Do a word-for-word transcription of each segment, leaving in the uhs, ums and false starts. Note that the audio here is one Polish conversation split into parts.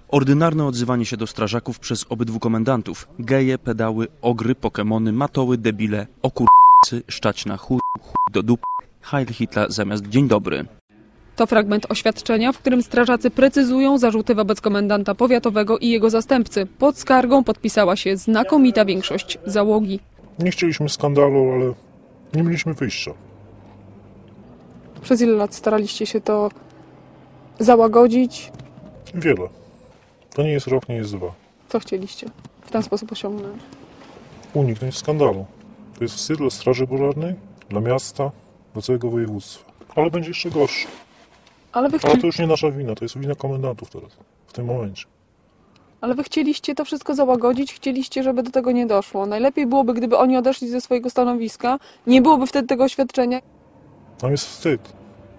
Ordynarne odzywanie się do strażaków przez obydwu komendantów. Geje, pedały, ogry, pokemony, matoły, debile, okurcy, szczać na chuj, chuj do dup, Heil Hitler zamiast dzień dobry. To fragment oświadczenia, w którym strażacy precyzują zarzuty wobec komendanta powiatowego i jego zastępcy. Pod skargą podpisała się znakomita większość załogi. Nie chcieliśmy skandalu, ale nie mieliśmy wyjścia. Przez ile lat staraliście się to załagodzić? Wiele. To nie jest rok, nie jest dwa. Co chcieliście w ten sposób osiągnąć? Uniknąć skandalu. To jest wstyd dla Straży Pożarnej, dla miasta, dla całego województwa. Ale będzie jeszcze gorszy. Ale, wy chcieli... Ale to już nie nasza wina, to jest wina komendantów teraz, w tym momencie. Ale wy chcieliście to wszystko załagodzić, chcieliście, żeby do tego nie doszło. Najlepiej byłoby, gdyby oni odeszli ze swojego stanowiska, nie byłoby wtedy tego oświadczenia. Tam jest wstyd.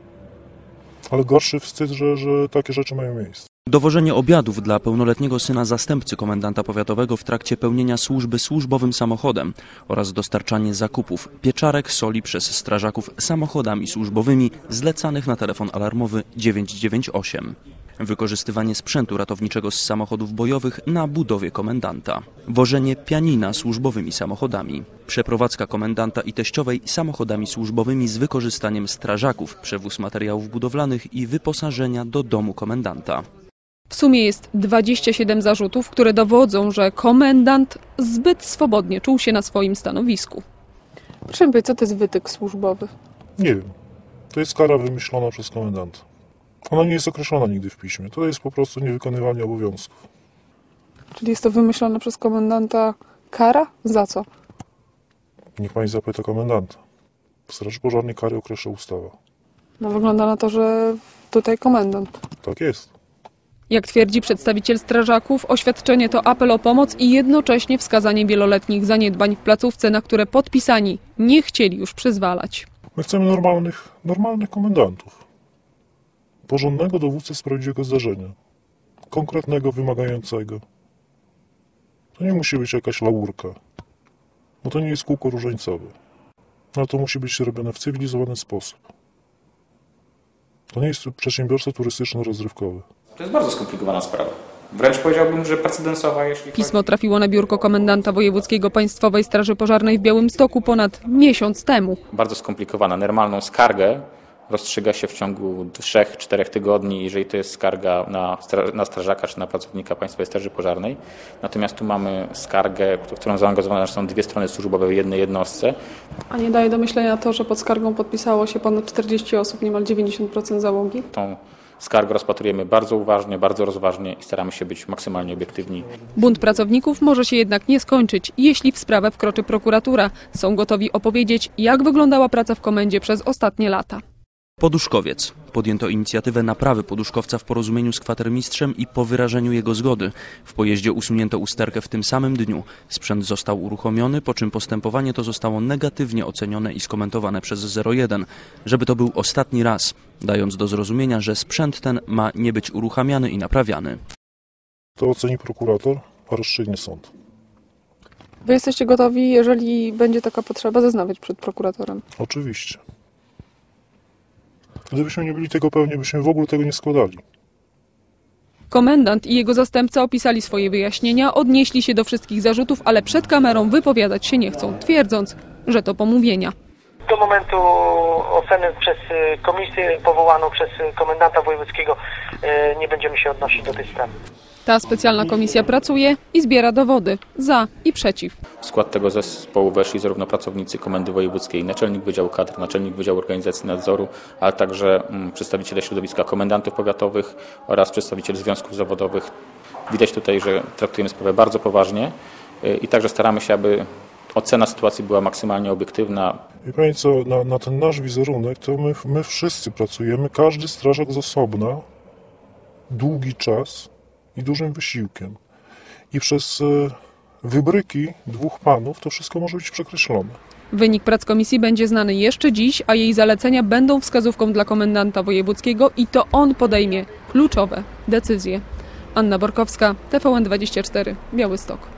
Ale gorszy wstyd, że, że takie rzeczy mają miejsce. Dowożenie obiadów dla pełnoletniego syna zastępcy komendanta powiatowego w trakcie pełnienia służby służbowym samochodem oraz dostarczanie zakupów pieczarek, soli przez strażaków samochodami służbowymi zlecanych na telefon alarmowy dziewięć dziewięć osiem. Wykorzystywanie sprzętu ratowniczego z samochodów bojowych na budowie komendanta. Wożenie pianina służbowymi samochodami. Przeprowadzka komendanta i teściowej samochodami służbowymi z wykorzystaniem strażaków. Przewóz materiałów budowlanych i wyposażenia do domu komendanta. W sumie jest dwadzieścia siedem zarzutów, które dowodzą, że komendant zbyt swobodnie czuł się na swoim stanowisku. Proszę mi powiedzieć, co to jest wytyk służbowy? Nie wiem. To jest kara wymyślona przez komendanta. Ona nie jest określona nigdy w piśmie. To jest po prostu niewykonywanie obowiązków. Czyli jest to wymyślona przez komendanta kara? Za co? Niech pani zapyta komendanta. W Straży Pożarnej kary określa ustawa. No wygląda na to, że tutaj komendant. Tak jest. Jak twierdzi przedstawiciel strażaków, oświadczenie to apel o pomoc i jednocześnie wskazanie wieloletnich zaniedbań w placówce, na które podpisani nie chcieli już przyzwalać. My chcemy normalnych, normalnych komendantów. Porządnego dowódcę z prawdziwego zdarzenia. Konkretnego, wymagającego. To nie musi być jakaś laurka. Bo to nie jest kółko różańcowe. Ale to musi być robione w cywilizowany sposób. To nie jest przedsiębiorstwo turystyczno-rozrywkowe. To jest bardzo skomplikowana sprawa. Wręcz powiedziałbym, że precedensowa, jeśli... Pismo trafiło na biurko komendanta wojewódzkiego Państwowej Straży Pożarnej w Białymstoku ponad miesiąc temu. Bardzo skomplikowana. Normalną skargę rozstrzyga się w ciągu trzech czterech tygodni, jeżeli to jest skarga na, stra- na strażaka czy na pracownika Państwowej Straży Pożarnej. Natomiast tu mamy skargę, w którą zaangażowane są dwie strony służbowe w jednej jednostce. A nie daje do myślenia to, że pod skargą podpisało się ponad czterdzieści osób, niemal dziewięćdziesiąt procent załogi? Tą skargę rozpatrujemy bardzo uważnie, bardzo rozważnie i staramy się być maksymalnie obiektywni. Bunt pracowników może się jednak nie skończyć, jeśli w sprawę wkroczy prokuratura. Są gotowi opowiedzieć, jak wyglądała praca w komendzie przez ostatnie lata. Poduszkowiec. Podjęto inicjatywę naprawy poduszkowca w porozumieniu z kwatermistrzem i po wyrażeniu jego zgody. W pojeździe usunięto usterkę w tym samym dniu. Sprzęt został uruchomiony, po czym postępowanie to zostało negatywnie ocenione i skomentowane przez zero jeden, żeby to był ostatni raz, dając do zrozumienia, że sprzęt ten ma nie być uruchamiany i naprawiany. To oceni prokurator, a rozstrzygnie sąd. Wy jesteście gotowi, jeżeli będzie taka potrzeba, zeznawać przed prokuratorem? Oczywiście. Gdybyśmy nie byli tego pewni, byśmy w ogóle tego nie składali. Komendant i jego zastępca opisali swoje wyjaśnienia, odnieśli się do wszystkich zarzutów, ale przed kamerą wypowiadać się nie chcą, twierdząc, że to pomówienia. Do momentu oceny przez komisję powołaną przez komendanta wojewódzkiego nie będziemy się odnosić do tej sprawy. Ta specjalna komisja pracuje i zbiera dowody za i przeciw. W skład tego zespołu weszli zarówno pracownicy Komendy Wojewódzkiej, naczelnik Wydziału Kadr, naczelnik Wydziału Organizacji Nadzoru, ale także przedstawiciele środowiska komendantów powiatowych oraz przedstawiciele związków zawodowych. Widać tutaj, że traktujemy sprawę bardzo poważnie i także staramy się, aby ocena sytuacji była maksymalnie obiektywna. Wie pani co, na, na ten nasz wizerunek to my, my wszyscy pracujemy, każdy strażak z osobna, długi czas i dużym wysiłkiem. I przez wybryki dwóch panów to wszystko może być przekreślone. Wynik prac komisji będzie znany jeszcze dziś, a jej zalecenia będą wskazówką dla komendanta wojewódzkiego i to on podejmie kluczowe decyzje. Anna Borkowska, T V N dwadzieścia cztery, Białystok.